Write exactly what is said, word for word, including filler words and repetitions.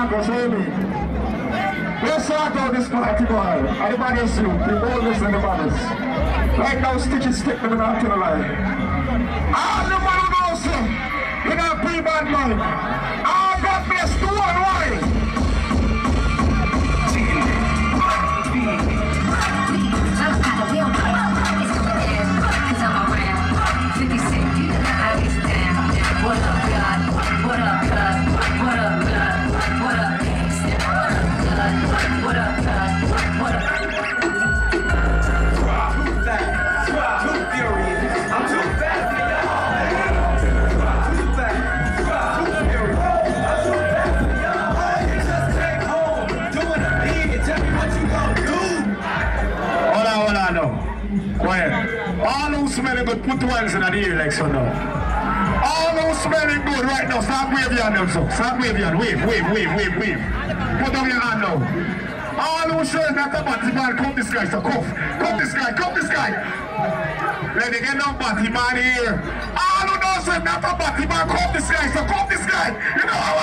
Marcus, hold me. Let's start out this party, boy. Everybody else, you, the oldest and the baddest. Right now, stick it, stick them out to the line. All the man who knows, you got a pre-bad mind. All God bless, two and one. What up, God? What up, God? What up, God? What up, gangsta? What up, God? What up, God? What up? Too fast, too furious. I'm too fast for y'all. Too fast, too furious. I'm too fast for y'all. You just came home doing a beat and tell me what you gonna do. Hold on, hold on now. Quiet. All who smelling good, put the hands in the ear like so now. All who's smelling good right now, start waving your hand also. Start waving your hand. Wave, wave, wave, wave, wave. Put down your hand now. All who shows that the batty man, come this guy, so cough. Come this guy, come this guy. Let me get no batty man here. All who knows that the batty man, come this guy, so come this guy. You know how